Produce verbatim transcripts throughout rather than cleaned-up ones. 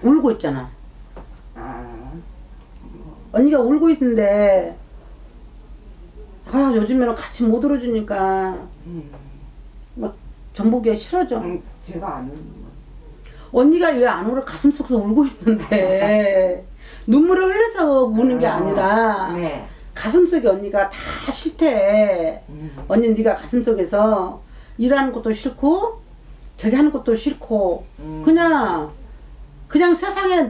울고 있잖아. 아, 언니가 울고 있는데 아 요즘에는 같이 못 울어주니까 음. 막 전보기가 싫어져. 음, 제가 아는 언니가 왜 안 울어? 가슴 속에서 울고 있는데 눈물을 흘려서 우는 게 아니라 네. 가슴속에 언니가 다 싫대. 음. 언니 네가 가슴속에서 일하는 것도 싫고 저기 하는 것도 싫고 음. 그냥 그냥 세상에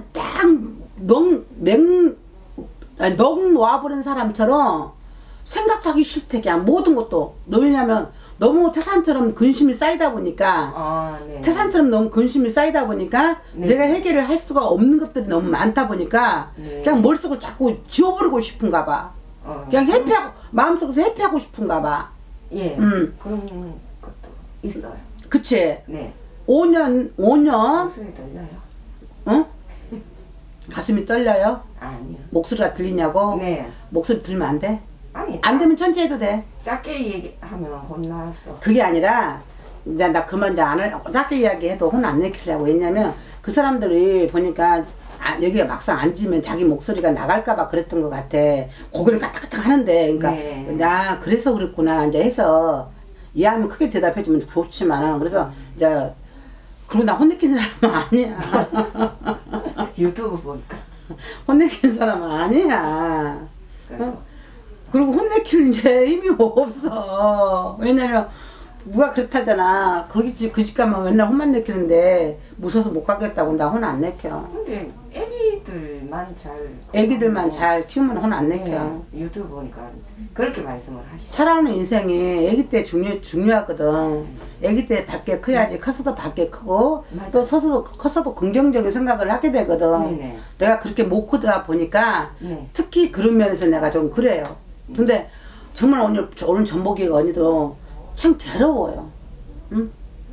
딱넉맹 넉 놓아버린 사람처럼 생각도 하기 싫대. 그냥 모든 것도. 왜냐면 너무 태산처럼 근심이 쌓이다 보니까 아, 네. 태산처럼 너무 근심이 쌓이다 보니까 네. 내가 해결을 할 수가 없는 것들이 너무 많다 보니까 네. 그냥 머릿속을 자꾸 지워버리고 싶은가 봐. 어, 그냥 회피하고 마음속에서 회피하고 싶은가 봐. 예. 음. 그런 것도 있어요. 그치? 네. 오 년, 오 년, 목소리 들려요? 어? 가슴이 떨려요? 아니요. 목소리가 들리냐고? 네. 목소리 들으면 안 돼? 아니, 안 되면 천천히 해도 돼. 짧게 얘기하면 혼났어. 그게 아니라 이제 나 그만 이제 안 할, 짧게 이야기해도 혼 안 내키려고. 왜냐면 그 사람들이 보니까 아, 여기에 막상 앉으면 자기 목소리가 나갈까봐 그랬던 것 같아. 고개를 까딱까딱 하는데, 그러니까 네. 나 그래서 그랬구나 이제 해서 이해하면 크게 대답해주면 좋지만 그래서 이제 그리고 나 혼내킨 사람은 아니야. 유튜브 보니까. 혼내킨 사람은 아니야. 그래서. 어? 그리고 혼내키는 이제 힘이 없어. 왜냐면 누가 그렇다잖아. 거기 집 그 집 가면 맨날 혼만 내키는데 무서워서 못 가겠다고 나 혼 안 내켜. 근데 애기들만 잘. 애기들만 잘 키우면 혼 안 내켜. 네, 유튜브 보니까 그렇게 말씀을 하시죠. 살아오는 인생이 애기 때 중요, 중요하거든. 애기 때 밝게 커야지 커서도 밝게 크고 맞아. 또 서서도 커서도 긍정적인 생각을 하게 되거든. 네네. 내가 그렇게 못 크다 보니까 네. 특히 그런 면에서 내가 좀 그래요. 근데 정말 오늘 오늘 전복이가 언니도 참 괴로워요. 응?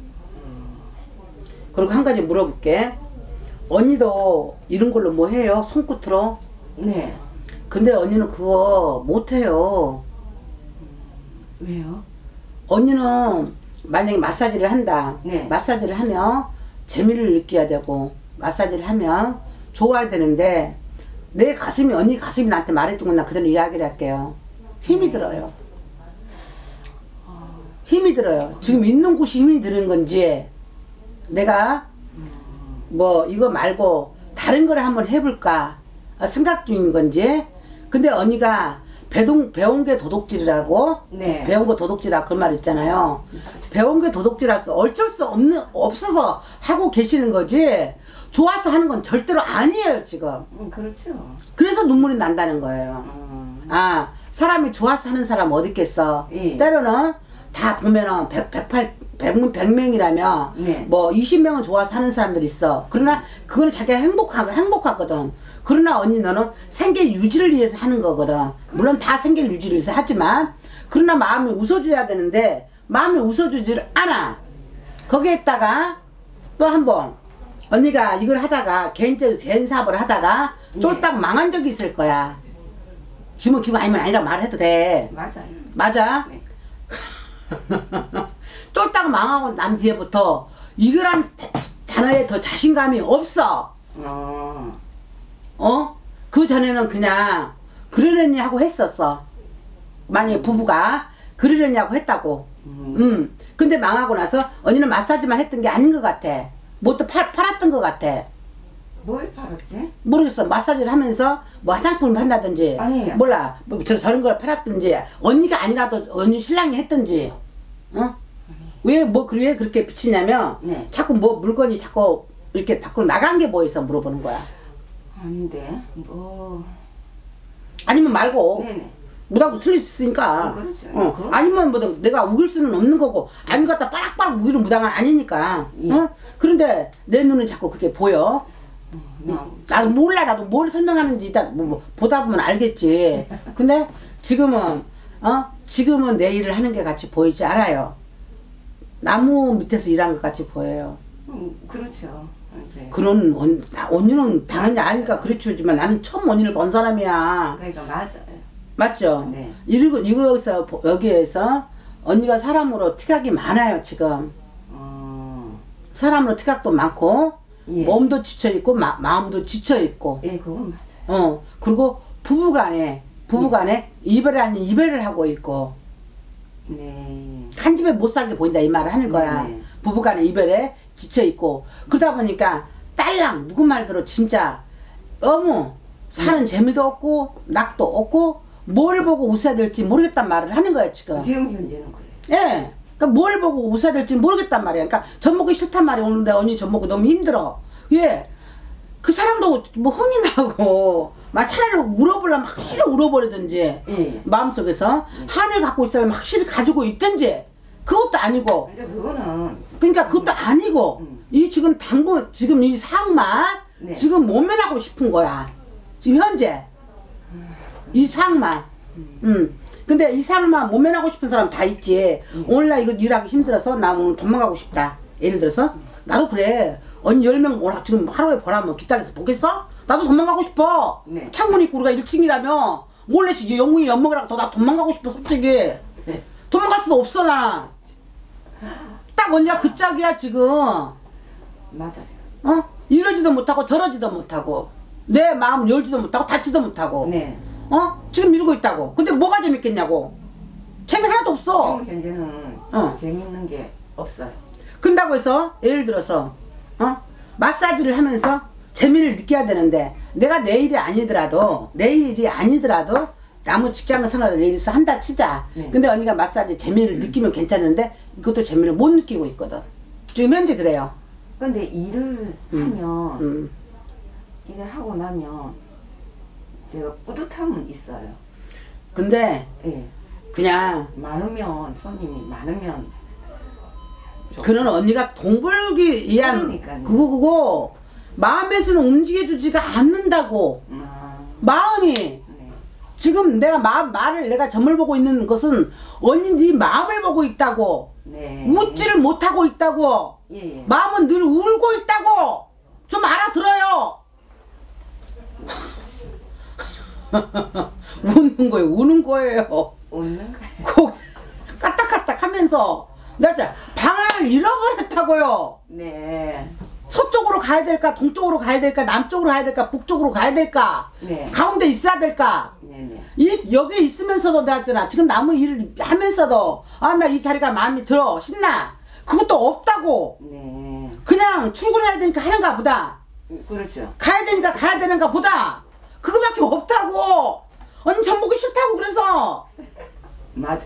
그리고 한 가지 물어볼게. 언니도 이런 걸로 뭐 해요? 손끝으로? 네. 근데 언니는 그거 못해요. 왜요? 언니는 만약에 마사지를 한다. 네. 마사지를 하면 재미를 느껴야 되고 마사지를 하면 좋아야 되는데 내 가슴이 언니 가슴이 나한테 말해준 건 나 그대로 이야기를 할게요. 힘이 네. 들어요. 힘이 들어요. 지금 있는 곳이 힘이 드는 건지 내가 뭐 이거 말고 다른 걸 한번 해볼까 생각 중인 건지. 근데 언니가 배동, 배운 게 도둑질이라고 네. 배운 거 도둑질이라 그 말 있잖아요. 배운 게 도둑질이라서 어쩔 수 없는 없어서 하고 계시는 거지 좋아서 하는 건 절대로 아니에요 지금. 음, 그렇죠. 그래서 눈물이 난다는 거예요. 음. 아 사람이 좋아서 하는 사람 어디 있겠어. 예. 때로는 다 보면은 백, 백팔, 백, 백 명이라면 네. 뭐 이십 명은 좋아서 하는 사람들 있어. 그러나 그거는 자기가 행복하, 행복하거든. 그러나 언니 너는 생계 유지를 위해서 하는 거거든. 물론 다 생계 유지를 위해서 하지만 그러나 마음이 웃어줘야 되는데 마음이 웃어주지를 않아. 거기에다가 또 한 번 언니가 이걸 하다가 개인적 개인 사업을 하다가 쫄딱 망한 적이 있을 거야. 기분 기분 아니면 아니라 말해도 돼. 맞아요. 맞아? 네. 쫄딱 망하고 난 뒤에부터 이거란 단어에 더 자신감이 없어. 어. 어? 그 전에는 그냥 그러려니 하고 했었어. 만약에 부부가 그러려냐고 했다고. 음. 음. 근데 망하고 나서 언니는 마사지만 했던 게 아닌 것 같아. 뭣도 팔, 팔았던 것 같아. 뭘 팔았지? 모르겠어. 마사지를 하면서 뭐 화장품을 판다든지 아니에요. 몰라. 뭐 저, 저런 걸 팔았든지 언니가 아니라도 언니 신랑이 했든지. 어? 왜 뭐 왜 그렇게 비치냐면 네. 자꾸 뭐 물건이 자꾸 이렇게 밖으로 나간 게 뭐 있어 물어보는 거야. 아닌데 뭐. 아니면 말고. 네네. 무당도 틀릴 수 있으니까. 어, 그렇죠. 어. 그거? 아니면 뭐 내가 우길 수는 없는 거고 안 갖다 빠락빠락 우기는 무당은 아니니까. 예. 어? 그런데 내 눈은 자꾸 그렇게 보여. 음. 나도 몰라. 나도 뭘 설명하는지 일단 뭐, 뭐 보다 보면 알겠지. 근데 지금은 어 지금은 내 일을 하는 게 같이 보이지 않아요. 나무 밑에서 일한 것 같이 보여요. 음, 그렇죠. 네. 그런 언, 언니는 당연히 아니까 그렇지만 나는 처음 언니를 본 사람이야. 그러니까 맞아요. 맞죠? 네. 이리고 이거에서 여기에서 언니가 사람으로 티각이 많아요 지금. 어. 사람으로 티각도 많고 예. 몸도 지쳐있고 마, 마음도 지쳐있고 예, 그건 맞아요. 어 그리고 부부간에 부부간에 이별이 아닌 이별을 하고 있고 네. 한 집에 못 살게 보인다 이 말을 하는 거야. 네. 부부간에 이별에 지쳐있고 그러다 보니까 딸랑 누구 말대로 진짜 너무 사는 재미도 없고 낙도 없고 뭘 보고 웃어야 될지 모르겠단 말을 하는 거야 지금. 지금 현재는 그래요. 예. 그러니까 뭘 보고 웃어야 될지 모르겠단 말이야. 그러니까 젖 먹기 싫단 말이야. 오는데 언니 젖 먹고 너무 힘들어. 예. 그 사람도 뭐 흥이 나고 막 차라리 울어보려면 확실히 울어버리든지 예. 마음속에서 한을 갖고 있으면 확실히 가지고 있든지 그것도 아니고 근데 그거는 그러니까 그것도 아니고 음. 이 지금 당분 지금 이 상만 네. 지금 모면하고 싶은 거야. 지금 현재 이 상만. 음. 근데 이 상만 모면하고 싶은 사람 다 있지. 음. 오늘 나 이거 일하기 힘들어서 나 오늘 도망가고 싶다. 예를 들어서 나도 그래. 언니 열 명 오라 지금 하루에 보라면 기다려서 보겠어? 나도 도망가고 싶어. 네. 창문 있고 우리가 일 층이라면 몰래 영웅이 엿먹으라고 더 나 도망가고 싶어 솔직히. 네. 도망갈 수도 없어 나. 딱 언니가 그 짝이야 지금. 맞아요. 어? 이러지도 못하고 저러지도 못하고 내 마음 열지도 못하고 닫지도 못하고 네. 어? 지금 이러고 있다고. 근데 뭐가 재밌겠냐고. 재미 하나도 없어. 지금 현재는 어. 재밌는 게 없어요. 근다고 해서 예를 들어서 어? 마사지를 하면서 재미를 느껴야 되는데 내가 내일이 아니더라도 내일이 아니더라도 아무 직장 생활을 예를 들어서 한다 치자. 네. 근데 언니가 마사지 재미를 느끼면 괜찮은데 이것도 재미를 못 느끼고 있거든. 지금 현재 그래요. 근데 일을 하면 음. 일을 하고 나면 제가 뿌듯함은 있어요. 근데 예. 그냥 많으면 손님이 많으면 좀- 그는 언니가 돈 벌기 위한 그러니까요. 그거 그거 마음에서는 움직여주지가 않는다고. 아, 마음이 네. 지금 내가 마, 말을 내가 점을 보고 있는 것은 언니 네 마음을 보고 있다고. 네. 웃지를 못하고 있다고. 예, 예. 마음은 늘 울고 있다고. 좀 알아들어요. 우는 거예요. 우는 거예요. 웃는 거예요. 고 까딱까딱 하면서 나 진짜 방을 잃어버렸다고요. 네. 서쪽으로 가야 될까 동쪽으로 가야 될까 남쪽으로 가야 될까 북쪽으로 가야 될까 네. 가운데 있어야 될까. 네, 네. 이 여기에 있으면서도 내가 있잖아 지금 남은 일을 하면서도 아 나 이 자리가 마음에 들어 신나 그것도 없다고. 네. 그냥 출근해야 되니까 하는가 보다 그렇죠. 가야 되니까 가야 되는가 보다 그거밖에 없다고. 언니 전 보기 싫다고 그래서 맞아.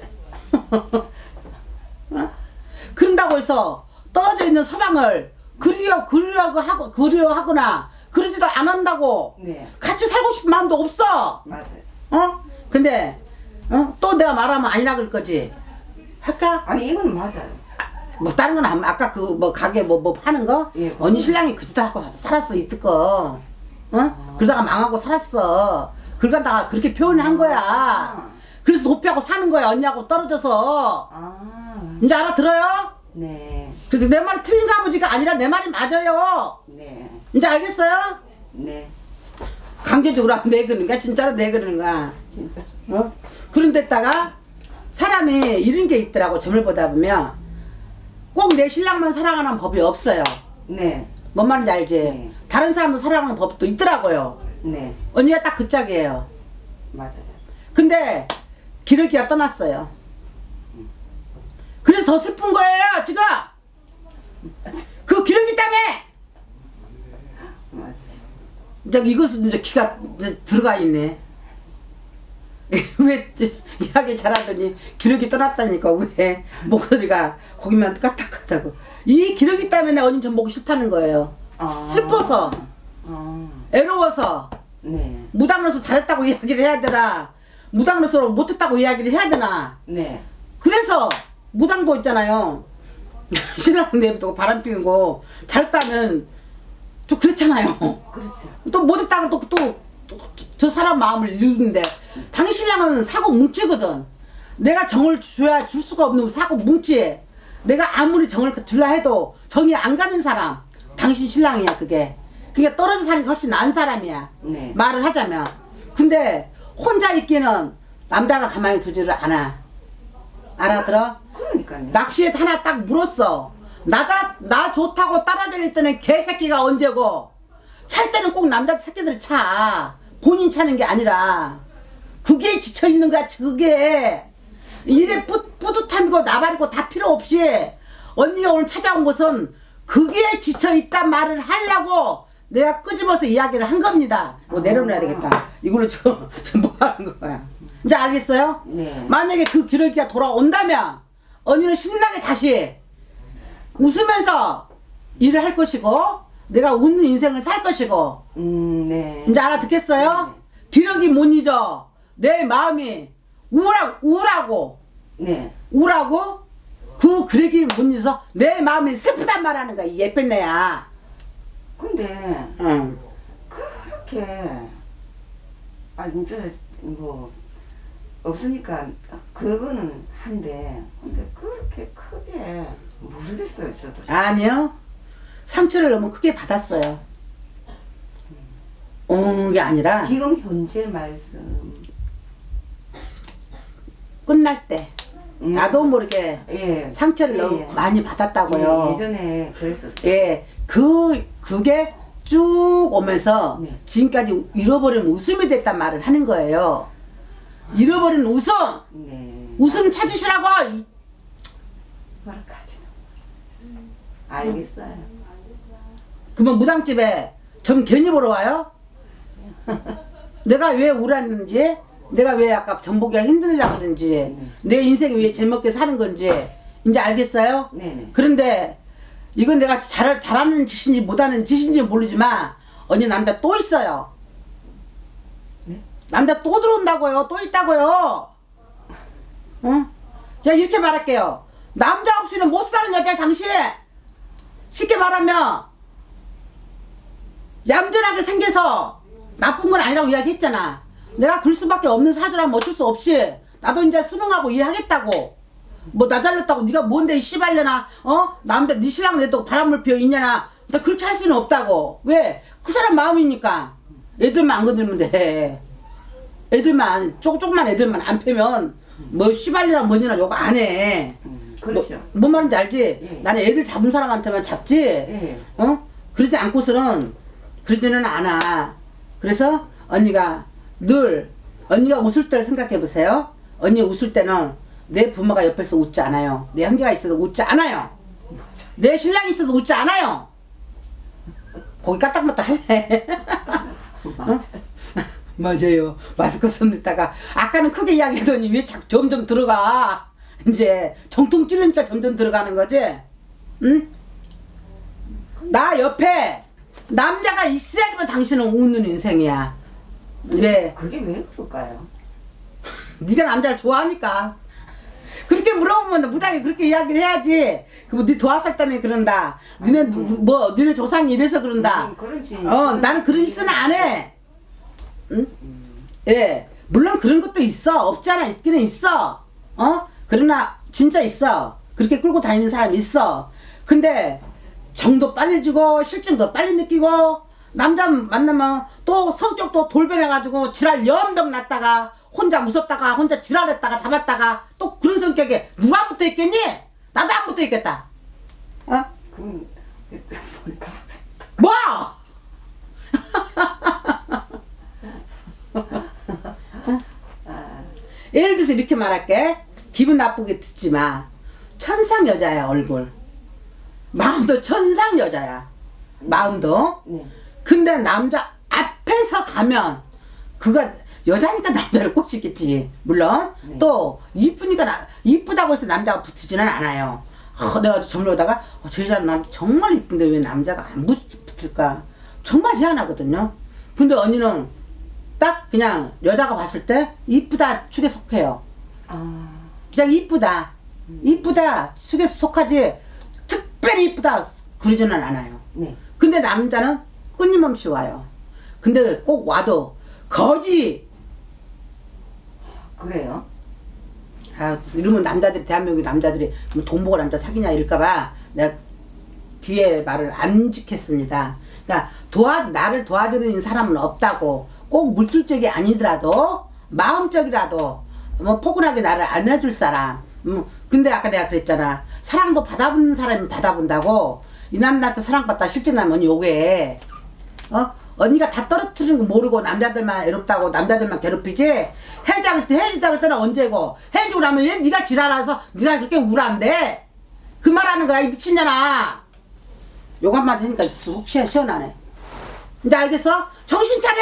그런다고 해서 떨어져 있는 서방을 그리워 그리워하고 하고 그리워하거나 그러지도 안 한다고. 네. 같이 살고 싶은 마음도 없어. 맞아요. 어? 근데 어? 또 내가 말하면 아니라 그럴 거지. 할까? 아니 이건 맞아요. 뭐 다른 건 안, 아까 그 뭐 가게 뭐 뭐 파는 거? 예, 언니 신랑이 그 짓 하고 살았어 이때껏. 어? 그러다가 망하고 살았어. 그러다가 그렇게 표현을 한 거야. 아. 그래서 도피하고 사는 거야 언니하고 떨어져서. 아. 이제 알아들어요? 네. 그래서 내 말이 틀린가 보지가 아니라 내 말이 맞아요. 네. 이제 알겠어요? 네. 강제적으로 내 그러는가 진짜로 내 그러는가. 진짜. 어? 그런데다가 사람이 이런 게 있더라고. 점을 보다 보면 꼭 내 신랑만 사랑하는 법이 없어요. 네. 뭔 말인지 알지? 네. 다른 사람도 사랑하는 법도 있더라고요. 네. 언니가 딱 그 짝이에요. 맞아요. 근데 기러기가 떠났어요. 그래서 더 슬픈 거예요 지금. 그 기러기 때문에. 맞아요. 이제 이것은 이제 기가 이제 들어가 있네. 왜 이야기 잘하더니 기러기 떠났다니까. 왜 목소리가 거기만 까딱하다고. 이 기러기 때문에 언니 전 보기 싫다는 거예요. 아. 슬퍼서 아. 애로워서 네. 무당으로서 잘했다고 이야기를 해야 되나 무당으로서 못했다고 이야기를 해야 되나. 네. 그래서 무당도 있잖아요. 신랑 내비두고 바람 피우고 잘했다면 좀 그렇잖아요. 그렇죠. 또 못했다고 또 또 저 사람 마음을 읽는데 당신 신랑은 사고 뭉치거든. 내가 정을 줘야 줄 수가 없는 사고 뭉치. 내가 아무리 정을 줄라 해도 정이 안 가는 사람 당신 신랑이야 그게. 그게 떨어져 사는 게 훨씬 나은 사람이야. 네. 말을 하자면. 근데 혼자 있기는 남자가 가만히 두지를 않아. 알아들어? 그러니까요. 낚시에 하나 딱 물었어. 나자, 나 좋다고 따라다닐 때는 개새끼가 언제고, 찰 때는 꼭 남자 새끼들 차. 본인 차는 게 아니라. 그게 지쳐있는 거야, 그게. 이래 뿌, 뿌듯함이고 나발이고 다 필요 없이 언니가 오늘 찾아온 것은 그게 지쳐있단 말을 하려고 내가 끄집어서 이야기를 한 겁니다. 이거 내려놔야 되겠다. 이걸로 지금, 지금 뭐 하는 거야. 이제 알겠어요? 네. 만약에 그 기러기가 돌아온다면 언니는 신나게 다시 웃으면서 일을 할 것이고 내가 웃는 인생을 살 것이고. 음, 네. 이제 알아듣겠어요? 네. 기러기 못 잊어. 내 마음이 우울하, 우울하고 네. 우울하고 그 기러기 못 잊어서 내 마음이 슬프단 말하는 거야. 이 예쁜 애야. 근데 응. 그렇게 아 이제 뭐 없으니까 그거는 한데 근데 그렇게 크게 모르겠어요. 저도. 아니요. 상처를 너무 크게 받았어요. 어, 게 아니라 지금 현재 말씀 끝날 때 음. 나도 모르게 예. 상처를 예, 너무 예. 많이 받았다고요. 예, 예전에 그랬었어요. 예, 그 그게 쭉 오면서 네. 지금까지 잃어버린 웃음이 됐단 말을 하는 거예요. 잃어버린 웃음, 네. 웃음 찾으시라고. 이- 뭐라까지. 알겠어요. 그러면 무당집에 점 괜히 보러 와요? 내가 왜 우울했는지, 내가 왜 아까 전보기가 힘들다 그런지, 네. 내 인생이 왜 재밌게 사는 건지 이제 알겠어요? 네네. 그런데 이건 내가 잘, 잘하는 짓인지 못하는 짓인지 모르지만 언니 남자 또 있어요. 네? 남자 또 들어온다고요. 또 있다고요. 응? 제가 이렇게 말할게요. 남자 없이는 못 사는 여자야 당신. 쉽게 말하면 얌전하게 생겨서 나쁜 건 아니라고 이야기했잖아. 내가 그럴 수밖에 없는 사주라면 어쩔 수 없이 나도 이제 수능하고 일하겠다고. 뭐 나 잘렸다고 네가 뭔데 씨발려나. 어? 남자 네 신랑 내도 바람을 피워 있냐나. 나 그렇게 할 수는 없다고. 왜? 그 사람 마음이니까. 애들만 안 건들면 돼. 애들만 조금 조금만 애들만 안 패면 뭐 씨발려나 뭐니나 욕 안 해. 음, 그렇죠. 뭐, 뭔 말인지 알지? 예. 나는 애들 잡은 사람한테만 잡지. 예. 어? 그러지 않고서는 그러지는 않아. 그래서 언니가 늘 언니가 웃을 때를 생각해 보세요. 언니 웃을 때는 내 부모가 옆에서 웃지 않아요. 내 형제가 있어도 웃지 않아요. 내 신랑이 있어도 웃지 않아요. 거기 까딱마딱 할래. 어? 맞아요. 마스크 썼다가 아까는 크게 이야기하더니 왜 자꾸 점점 들어가. 이제 정통 찌르니까 점점 들어가는 거지. 응? 나 옆에 남자가 있어야지만 당신은 웃는 인생이야. 왜? 그게 왜 그럴까요? 네가 남자를 좋아하니까. 그렇게 물어보면 무당이 그렇게 이야기를 해야지. 그뭐 네 도화살 때문에 그런다. 너네 누, 누, 뭐 너네 조상이 이래서 그런다. 음, 그런지. 어, 나는 그런 짓은 안 해. 응? 예. 물론 그런 것도 있어. 없잖아. 있기는 있어. 어? 그러나 진짜 있어. 그렇게 끌고 다니는 사람이 있어. 근데 정도 빨리 주고 실증도 빨리 느끼고 남자 만나면 또 성격도 돌변해가지고 지랄 연병 났다가 혼자 웃었다가 혼자 지랄했다가 잡았다가 또 그런 성격에 누가 붙어 있겠니? 나도 안 붙어 있겠다. 어? 그럼 보니까 뭐? 예를 들어서 이렇게 말할게. 기분 나쁘게 듣지 마. 천상 여자야 얼굴. 마음도 천상 여자야. 마음도. 네. 근데 남자 앞에서 가면 그가 여자니까 남자를 꼭 시겠지. 물론 네. 또 이쁘니까 나, 이쁘다고 해서 남자가 붙지는 않아요. 어, 내가 점로다가 어, 저 여자는 남, 정말 이쁜데 왜 남자가 안 붙, 붙을까? 정말 희한하거든요. 근데 언니는 딱 그냥 여자가 봤을 때 이쁘다 축에 속해요. 아. 그냥 이쁘다. 이쁘다 축에 속하지 특별히 이쁘다 그러지는 않아요. 네. 근데 남자는 끊임없이 와요. 근데 꼭 와도 거지. 그래요? 아, 이러면 남자들이, 대한민국 남자들이 뭐 돈 보고 남자 사귀냐 이럴까봐 내가 뒤에 말을 안 지켰습니다. 그러니까 도와, 나를 도와주는 사람은 없다고. 꼭 물질적이 아니더라도 마음적이라도 뭐 포근하게 나를 안아줄 사람. 음, 근데 아까 내가 그랬잖아. 사랑도 받아본 사람이 받아본다고. 이 남자한테 사랑받다 실증나면 요게 어? 언니가 다 떨어뜨리는 거 모르고 남자들만 외롭다고 남자들만 괴롭히지. 해장을 때 해장을 때는 언제고 해주고 나면 얘 네가 지랄해서 네가 그렇게 우울한데 그 말하는 거야 이 미친년아. 욕 한마디 하니까 속 시원, 시원하네. 이제 알겠어? 정신 차려.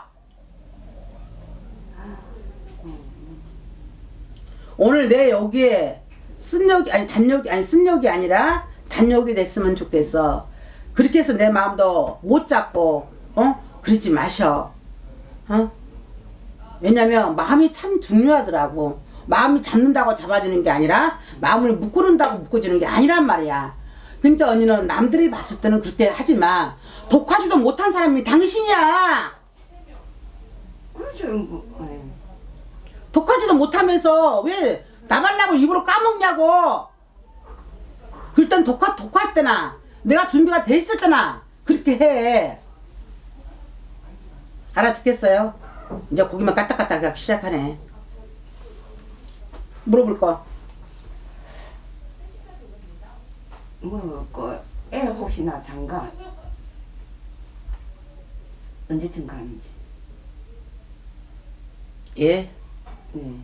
오늘 내 여기에 쓴욕이 아니 단욕이 아니 쓴욕이 아니라 단욕이 됐으면 좋겠어. 그렇게 해서 내 마음도 못 잡고 어 그러지 마셔. 어 왜냐면 마음이 참 중요하더라고. 마음이 잡는다고 잡아주는 게 아니라 마음을 묶어놓는다고 묶어주는 게 아니란 말이야. 그러니까 언니는 남들이 봤을 때는 그렇게 하지만 독하지도 못한 사람이 당신이야. 그렇죠. 뭐, 네. 독하지도 못하면서 왜 나발락을 입으로 까먹냐고. 그럴 땐 독하, 독할 때나 내가 준비가 돼 있을 때나 그렇게 해. 알아듣겠어요? 이제 고기만 까딱까딱 하기 시작하네. 물어볼 거. 뭐, 그, 애 혹시나 장가? 언제쯤 가는지. 예? 네.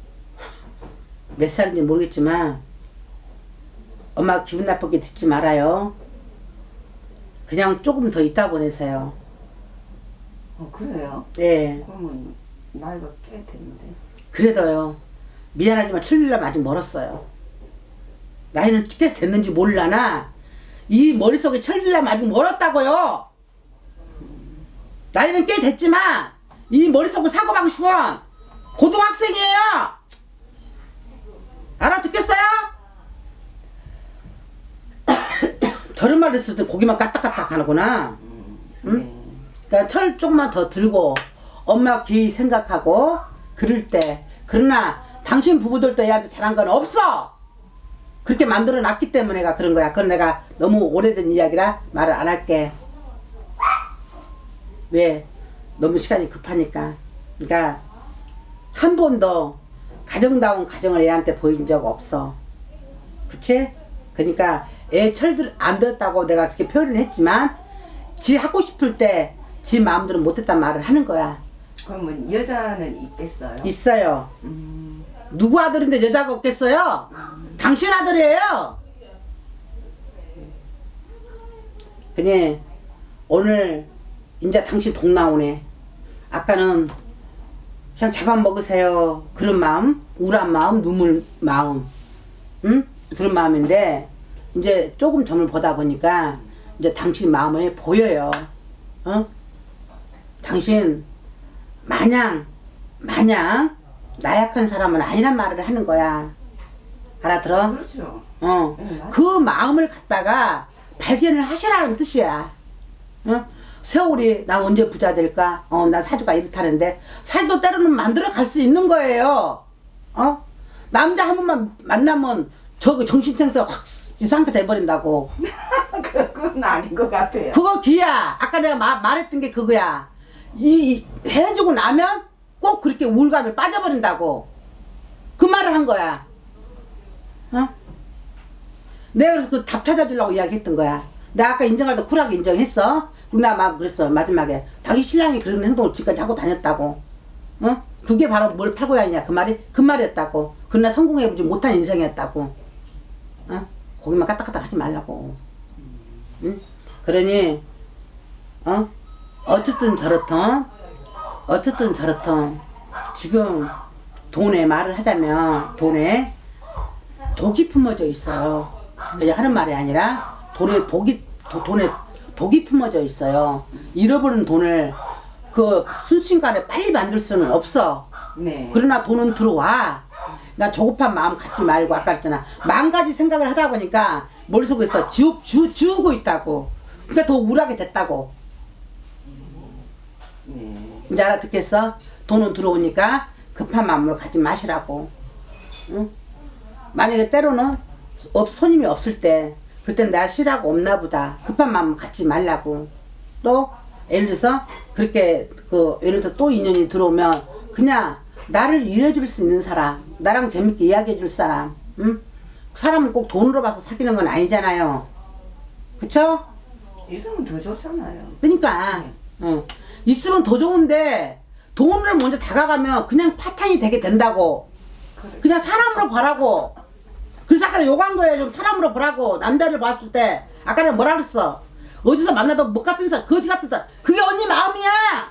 몇 살인지 모르겠지만 엄마 기분 나쁘게 듣지 말아요. 그냥 조금 더 있다 보내세요. 어, 그래요? 예. 그러면 나이가 꽤 됐는데. 그래도요. 미안하지만 천일날 아직 멀었어요. 나이는 꽤 됐는지 몰라나 이 머릿속에 천일날 아직 멀었다고요. 나이는 꽤 됐지만 이 머릿속의 사고방식은 고등학생이에요. 알아듣겠어요? 저런 말 했을 때 고기만 까딱까딱 하는구나. 응? 네. 그러니까 철 조금만 더 들고 엄마 귀 생각하고 그럴 때. 그러나 당신 부부들도 얘한테 잘한 건 없어. 그렇게 만들어 놨기 때문에 내가 그런 거야. 그건 내가 너무 오래된 이야기라 말을 안 할게. 왜? 너무 시간이 급하니까. 그러니까 한 번도 가정다운 가정을 애한테 보인 적 없어. 그치? 그러니까 애 철들 안 들었다고 내가 그렇게 표현을 했지만 지 하고 싶을 때 지 마음대로 못했단 말을 하는 거야. 그러면 여자는 있겠어요? 있어요. 음. 누구 아들인데 여자가 없겠어요? 음. 당신 아들이에요. 그니 오늘 이제 당신 동 나오네. 아까는 그냥 잡아먹으세요 그런 마음, 우울한 마음, 눈물 마음, 응? 그런 마음인데 이제 조금 점을 보다 보니까 이제 당신 마음에 보여요. 어? 당신 마냥 마냥 나약한 사람은 아니란 말을 하는 거야. 알아들어? 그렇죠. 어. 네, 그 마음을 갖다가 발견을 하시라는 뜻이야. 어? 세월이 나 언제 부자 될까? 어, 나 사주가 이렇다는데 사주도 때로는 만들어 갈 수 있는 거예요. 어? 남자 한 번만 만나면 저거 정신증서 확 이 상태 돼버린다고. 그건 아닌 것 같아요. 그거 귀야. 아까 내가 마, 말했던 게 그거야. 이, 이 해주고 나면 꼭 그렇게 우울감에 빠져버린다고. 그 말을 한 거야. 어? 내가 그래서 그 답 찾아주려고 이야기했던 거야. 내가 아까 인정할 때 쿨하게 인정했어. 그리고 나 막 그랬어. 마지막에 당신 신랑이 그런 행동을 지금까지 하고 다녔다고. 어? 그게 바로 뭘 팔고 다니냐 그 말이 그 말이었다고. 그러나 성공해보지 못한 인생이었다고. 어? 고기만 까딱까딱 하지 말라고. 응? 그러니 어? 어쨌든 저렇든 어쨌든 저렇든 지금 돈에 말을 하자면 돈에 독이 품어져 있어요. 그냥 하는 말이 아니라 돈에 독이 도, 돈에 독이 품어져 있어요. 잃어버린 돈을 그 순식간에 빨리 만들 수는 없어. 네. 그러나 돈은 들어와. 나 조급한 마음 갖지 말고 아까 그랬잖아. 만 가지 생각을 하다 보니까 머릿속에서 주, 주, 주우고 있다고. 그러니까 더 우울하게 됐다고. 네. 이제 알아듣겠어? 돈은 들어오니까 급한 마음으로 가지 마시라고. 응? 만약에 때로는 없, 손님이 없을 때 그땐 내가 쉬라고 없나 보다. 급한 마음 갖지 말라고. 또 예를 들어서 그렇게 그 예를 들어서 또 인연이 들어오면 그냥 나를 이해해줄 수 있는 사람, 나랑 재밌게 이야기해줄 사람, 응? 사람은 꼭 돈으로 봐서 사귀는 건 아니잖아요. 그쵸? 있으면 더 좋잖아요. 그러니까 네. 어. 있으면 더 좋은데 돈을 먼저 다가가면 그냥 파탄이 되게 된다고. 그래. 그냥 사람으로 보라고. 그래서 아까 욕한 거예요. 좀 사람으로 보라고. 남자를 봤을 때 아까 내가 뭐라 그랬어? 어디서 만나도 못 같은 사람, 거지 같은 사람. 그게 언니 마음이야.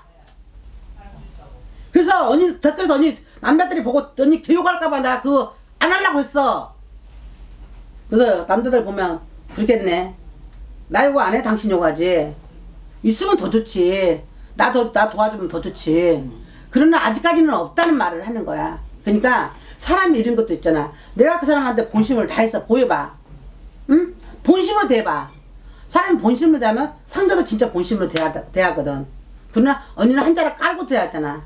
그래서 언니 댓글에서 언니 남자들이 보고 언니 교육할까봐 나 그거 안 하려고 했어. 그래서 남자들 보면 그러겠네. 나 요거 안 해? 당신 요거하지. 있으면 더 좋지. 나, 도, 나 도와주면 더 좋지. 그러나 아직까지는 없다는 말을 하는 거야. 그러니까 사람이 이런 것도 있잖아. 내가 그 사람한테 본심을 다해서 보여봐. 응? 본심으로 대봐. 사람이 본심으로 대하면 상대도 진짜 본심으로 대하, 대하거든. 그러나 언니는 한 자락 깔고 대하잖아.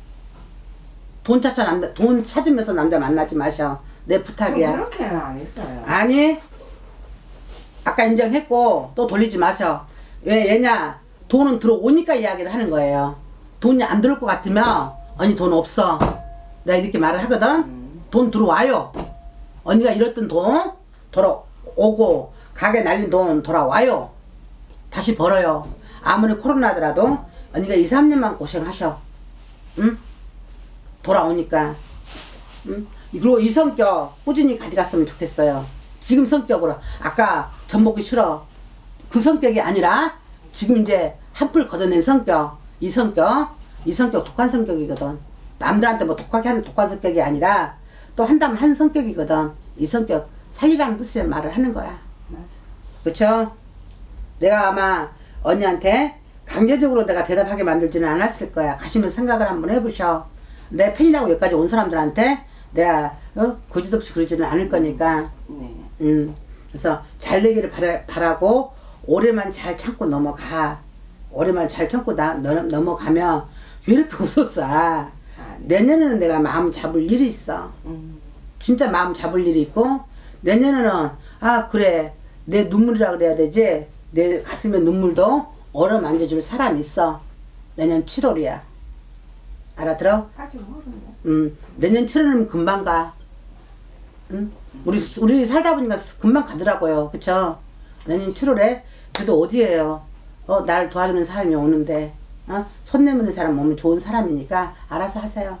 돈 찾아 남자, 돈 찾으면서 남자 만나지 마셔. 내 부탁이야. 그렇게는 안 했어요. 아니, 아까 인정했고 또 돌리지 마셔. 왜 얘냐? 돈은 들어오니까 이야기를 하는 거예요. 돈이 안 들어올 것 같으면 언니 돈 없어. 내가 이렇게 말을 하거든. 음. 돈 들어와요. 언니가 잃었던 돈 돌아오고 가게 날린 돈 돌아와요. 다시 벌어요. 아무리 코로나더라도 언니가 이, 삼 년만 고생하셔. 응? 돌아오니까. 응? 그리고 이 성격 꾸준히 가져갔으면 좋겠어요. 지금 성격으로. 아까 전복이 싫어. 그 성격이 아니라 지금 이제 한풀 걷어낸 성격. 이 성격. 이 성격 독한 성격이거든. 남들한테 뭐 독하게 하는 독한 성격이 아니라 또 한다면 한 성격이거든. 이 성격 살리라는 뜻의 말을 하는 거야. 맞아. 그쵸? 내가 아마 언니한테 강제적으로 내가 대답하게 만들지는 않았을 거야. 가시면 생각을 한번 해보셔. 내 팬이라고 여기까지 온 사람들한테 내가 어? 거짓없이 그러지는 않을 거니까. 네. 음. 그래서 잘 되기를 바라, 바라고 올해만 잘 참고 넘어가. 올해만 잘 참고 나, 넘, 넘어가면 왜 이렇게 웃었어? 아, 네. 내년에는 내가 마음 잡을 일이 있어. 음. 진짜 마음 잡을 일이 있고, 내년에는 아 그래 내 눈물이라 그래야 되지, 내 가슴에 눈물도 얼어만져줄 사람이 있어. 내년 칠월이야. 알아들어? 아직 모르네. 음, 내년 칠월이면 금방 가. 응? 우리 우리 살다 보니까 금방 가더라고요. 그쵸? 내년 칠월에 그래도 어디에요? 어, 날 도와주는 사람이 오는데, 어? 손 내미는 사람 오면 좋은 사람이니까 알아서 하세요.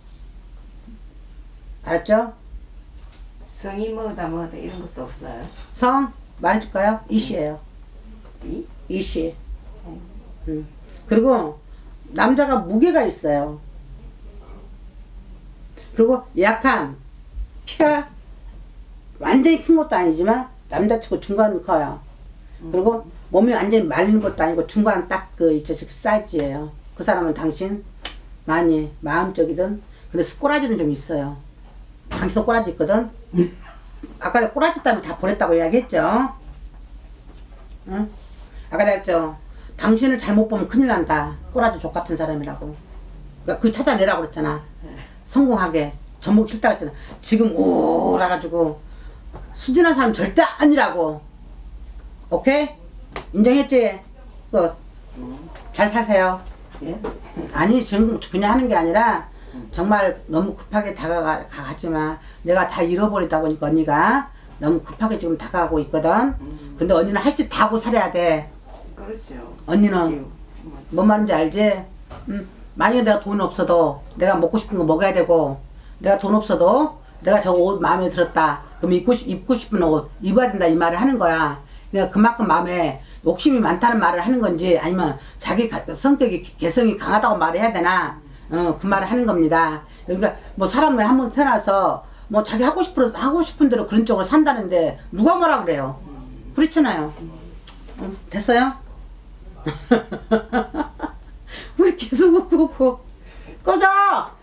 알았죠? 성이 뭐다 뭐다 이런 것도 없어요. 성 말해줄까요? 이씨예요. 이? 이씨. 음. 그리고 남자가 무게가 있어요. 그리고 약간 키가 완전히 큰 것도 아니지만 남자치고 중간 커요. 그리고 몸이 완전히 말린 것도 아니고 중간 딱 그 있죠 사이즈예요. 그 사람은 당신 많이 마음적이든 근데 꼬라지는 좀 있어요. 당신도 꼬라지 있거든. 아까 내가 꼬라지 때문에 다 보냈다고 이야기했죠. 응? 아까 내가 했죠. 당신을 잘못 보면 큰일 난다. 꼬라지 족 같은 사람이라고. 그러니까 그 찾아내라고 그랬잖아. 성공하게. 전복 싫다고 했잖아. 지금 우울해 가지고 순진한 사람 절대 아니라고. 오케이? 인정했지? 끝. 잘 사세요. 예? 아니 지금 그냥 하는 게 아니라 정말 너무 급하게 다가가지 마. 내가 다 잃어버리다 보니까 언니가 너무 급하게 지금 다가가고 있거든. 근데 언니는 할 짓 다 하고 살아야 돼. 그렇죠. 언니는 뭔 말인지 알지? 음, 만약에 내가 돈이 없어도 내가 먹고 싶은 거 먹어야 되고, 내가 돈 없어도 내가 저 옷 마음에 들었다 그럼 입고, 싶, 입고 싶은 옷 입어야 된다 이 말을 하는 거야. 그러니까 그만큼 마음에 욕심이 많다는 말을 하는 건지 아니면 자기 가, 성격이 개성이 강하다고 말해야 되나, 어, 그 말을 하는 겁니다. 그러니까 뭐 사람이 한 번 태어나서 뭐 자기 하고 싶은 하고 싶은 대로 그런 쪽으로 산다는데 누가 뭐라 그래요? 그렇잖아요. 어, 됐어요? 왜 계속 웃고 웃고 꺼져!